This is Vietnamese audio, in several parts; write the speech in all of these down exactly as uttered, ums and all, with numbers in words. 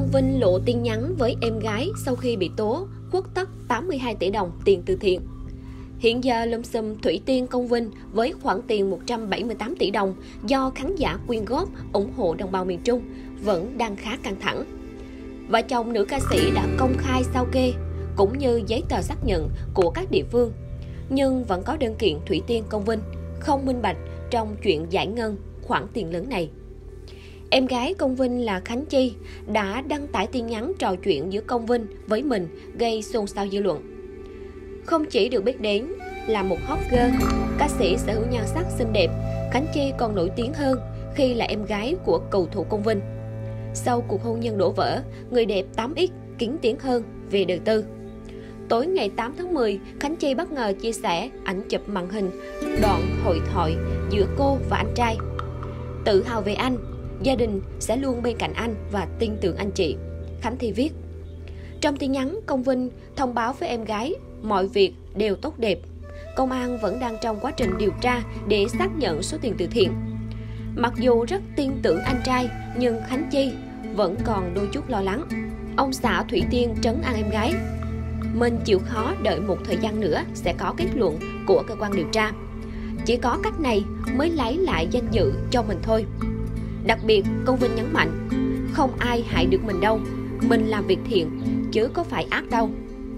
Công Vinh lộ tin nhắn với em gái sau khi bị tố khuất tất tám mươi hai tỷ đồng tiền từ thiện. Hiện giờ lùm xùm Thủy Tiên Công Vinh với khoản tiền một trăm bảy mươi tám tỷ đồng do khán giả quyên góp ủng hộ đồng bào miền Trung vẫn đang khá căng thẳng. Vợ chồng nữ ca sĩ đã công khai sao kê cũng như giấy tờ xác nhận của các địa phương, nhưng vẫn có đơn kiện Thủy Tiên Công Vinh không minh bạch trong chuyện giải ngân khoản tiền lớn này. Em gái Công Vinh là Khánh Chi đã đăng tải tin nhắn trò chuyện giữa Công Vinh với mình gây xôn xao dư luận. Không chỉ được biết đến là một hot girl, ca sĩ sở hữu nhan sắc xinh đẹp, Khánh Chi còn nổi tiếng hơn khi là em gái của cầu thủ Công Vinh. Sau cuộc hôn nhân đổ vỡ, người đẹp tám x kín tiếng hơn về đời tư. Tối ngày tám tháng mười, Khánh Chi bất ngờ chia sẻ ảnh chụp màn hình đoạn hội thoại giữa cô và anh trai. Tự hào về anh, gia đình sẽ luôn bên cạnh anh và tin tưởng anh chị, Khánh Thi viết. Trong tin nhắn, Công Vinh thông báo với em gái mọi việc đều tốt đẹp. Công an vẫn đang trong quá trình điều tra để xác nhận số tiền từ thiện. Mặc dù rất tin tưởng anh trai, nhưng Khánh Chi vẫn còn đôi chút lo lắng. Ông xã Thủy Tiên trấn an em gái: mình chịu khó đợi một thời gian nữa sẽ có kết luận của cơ quan điều tra. Chỉ có cách này mới lấy lại danh dự cho mình thôi. Đặc biệt, Công Vinh nhấn mạnh, không ai hại được mình đâu, mình làm việc thiện, chứ có phải ác đâu.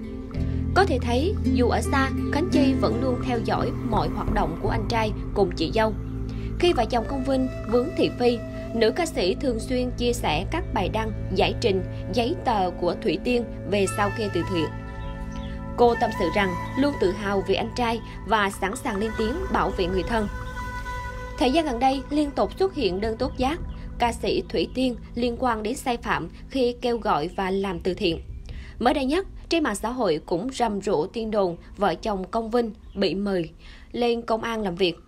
Có thể thấy, dù ở xa, Khánh Chi vẫn luôn theo dõi mọi hoạt động của anh trai cùng chị dâu. Khi vợ chồng Công Vinh vướng thị phi, nữ ca sĩ thường xuyên chia sẻ các bài đăng, giải trình, giấy tờ của Thủy Tiên về sao kê từ thiện. Cô tâm sự rằng luôn tự hào về anh trai và sẵn sàng lên tiếng bảo vệ người thân. Thời gian gần đây, liên tục xuất hiện đơn tố giác ca sĩ Thủy Tiên liên quan đến sai phạm khi kêu gọi và làm từ thiện. Mới đây nhất, trên mạng xã hội cũng rầm rộ tin đồn vợ chồng Công Vinh bị mời lên công an làm việc.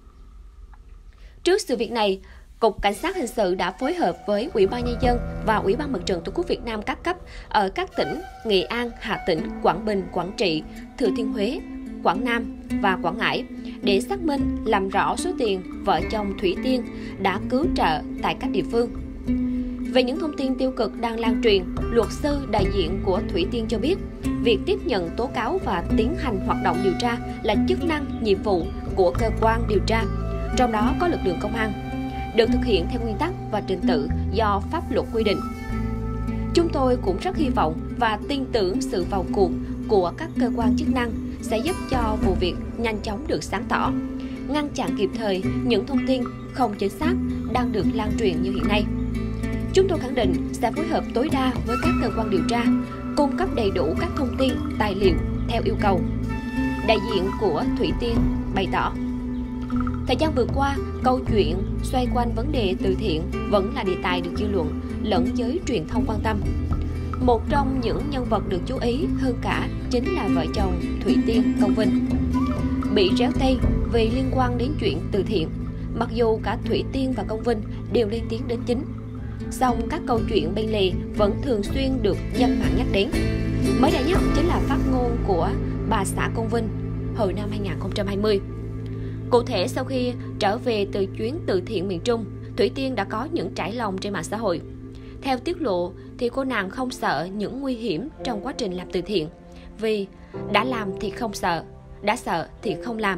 Trước sự việc này, Cục Cảnh sát Hình sự đã phối hợp với Ủy ban Nhân dân và Ủy ban Mặt trận Tổ quốc Việt Nam các cấp ở các tỉnh Nghệ An, Hà Tĩnh, Quảng Bình, Quảng Trị, Thừa Thiên Huế, Quảng Nam và Quảng Ngãi để xác minh làm rõ số tiền vợ chồng Thủy Tiên đã cứu trợ tại các địa phương. Về những thông tin tiêu cực đang lan truyền, luật sư đại diện của Thủy Tiên cho biết, việc tiếp nhận tố cáo và tiến hành hoạt động điều tra là chức năng, nhiệm vụ của cơ quan điều tra, trong đó có lực lượng công an, được thực hiện theo nguyên tắc và trình tự do pháp luật quy định. Chúng tôi cũng rất hy vọng và tin tưởng sự vào cuộc của các cơ quan chức năng sẽ giúp cho vụ việc nhanh chóng được sáng tỏ, ngăn chặn kịp thời những thông tin không chính xác đang được lan truyền như hiện nay. Chúng tôi khẳng định sẽ phối hợp tối đa với các cơ quan điều tra, cung cấp đầy đủ các thông tin, tài liệu theo yêu cầu. Đại diện của Thủy Tiên bày tỏ, thời gian vừa qua, câu chuyện xoay quanh vấn đề từ thiện vẫn là đề tài được dư luận lẫn giới truyền thông quan tâm. Một trong những nhân vật được chú ý hơn cả chính là vợ chồng Thủy Tiên Công Vinh, bị réo tay vì liên quan đến chuyện từ thiện. Mặc dù cả Thủy Tiên và Công Vinh đều lên tiếng đến chính, song các câu chuyện bên lề vẫn thường xuyên được dân mạng nhắc đến. Mới đây nhất chính là phát ngôn của bà xã Công Vinh hồi năm hai nghìn không trăm hai mươi. Cụ thể, sau khi trở về từ chuyến từ thiện miền Trung, Thủy Tiên đã có những trải lòng trên mạng xã hội. Theo tiết lộ thì cô nàng không sợ những nguy hiểm trong quá trình làm từ thiện, vì đã làm thì không sợ, đã sợ thì không làm.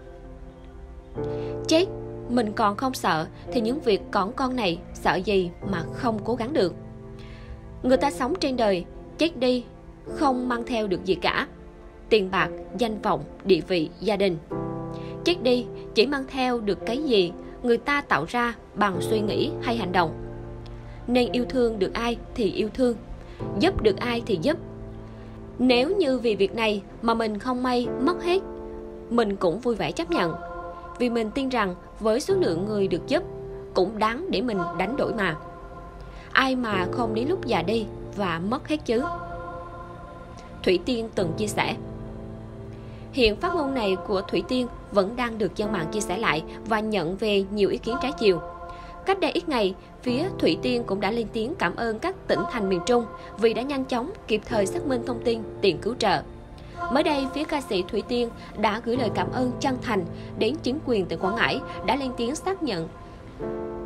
Chết, mình còn không sợ thì những việc cỏn con này sợ gì mà không cố gắng được. Người ta sống trên đời, chết đi không mang theo được gì cả: tiền bạc, danh vọng, địa vị, gia đình. Chết đi chỉ mang theo được cái gì người ta tạo ra bằng suy nghĩ hay hành động. Nên yêu thương được ai thì yêu thương, giúp được ai thì giúp. Nếu như vì việc này mà mình không may mất hết, mình cũng vui vẻ chấp nhận, vì mình tin rằng với số lượng người được giúp cũng đáng để mình đánh đổi mà. Ai mà không đến lúc già đi và mất hết chứ. Thủy Tiên từng chia sẻ. Hiện phát ngôn này của Thủy Tiên vẫn đang được dân mạng chia sẻ lại và nhận về nhiều ý kiến trái chiều. Cách đây ít ngày, phía Thủy Tiên cũng đã lên tiếng cảm ơn các tỉnh thành miền Trung vì đã nhanh chóng kịp thời xác minh thông tin tiền cứu trợ. Mới đây, phía ca sĩ Thủy Tiên đã gửi lời cảm ơn chân thành đến chính quyền tỉnh Quảng Ngãi đã lên tiếng xác nhận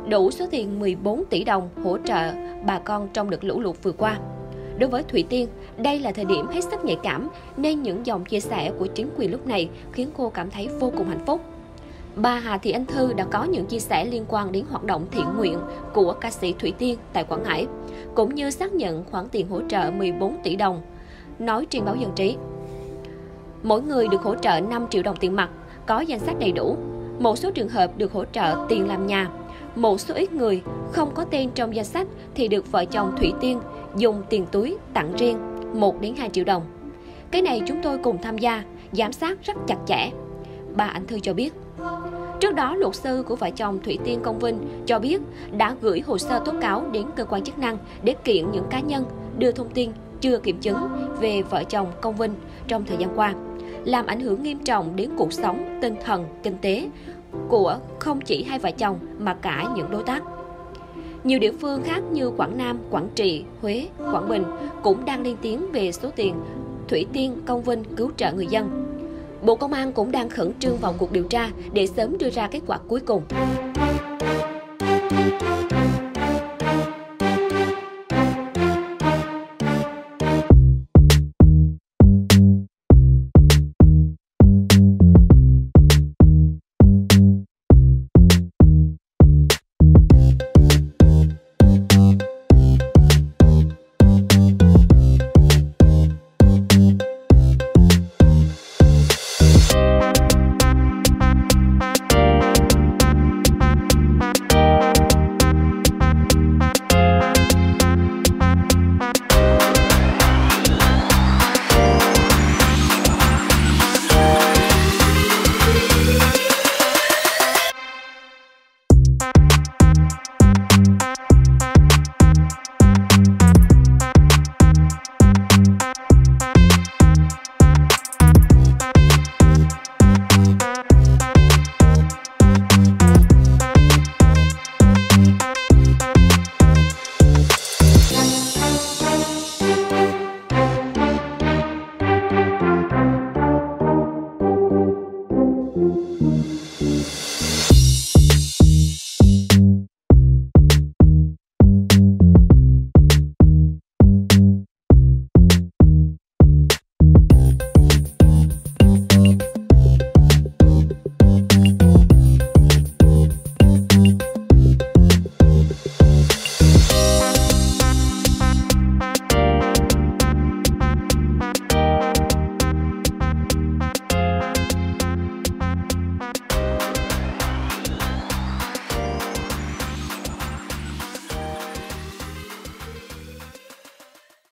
đủ số tiền mười bốn tỷ đồng hỗ trợ bà con trong đợt lũ lụt vừa qua. Đối với Thủy Tiên, đây là thời điểm hết sức nhạy cảm nên những dòng chia sẻ của chính quyền lúc này khiến cô cảm thấy vô cùng hạnh phúc. Bà Hà Thị Anh Thư đã có những chia sẻ liên quan đến hoạt động thiện nguyện của ca sĩ Thủy Tiên tại Quảng Ngãi, cũng như xác nhận khoản tiền hỗ trợ mười bốn tỷ đồng. Nói trên báo Dân trí, mỗi người được hỗ trợ năm triệu đồng tiền mặt, có danh sách đầy đủ. Một số trường hợp được hỗ trợ tiền làm nhà. Một số ít người không có tên trong danh sách thì được vợ chồng Thủy Tiên dùng tiền túi tặng riêng một đến hai triệu đồng. Cái này chúng tôi cùng tham gia, giám sát rất chặt chẽ, bà Anh Thư cho biết. Trước đó, luật sư của vợ chồng Thủy Tiên Công Vinh cho biết đã gửi hồ sơ tố cáo đến cơ quan chức năng để kiện những cá nhân đưa thông tin chưa kiểm chứng về vợ chồng Công Vinh trong thời gian qua, làm ảnh hưởng nghiêm trọng đến cuộc sống, tinh thần, kinh tế của không chỉ hai vợ chồng mà cả những đối tác. Nhiều địa phương khác như Quảng Nam, Quảng Trị, Huế, Quảng Bình cũng đang lên tiếng về số tiền Thủy Tiên Công Vinh cứu trợ người dân. Bộ Công an cũng đang khẩn trương vào cuộc điều tra để sớm đưa ra kết quả cuối cùng.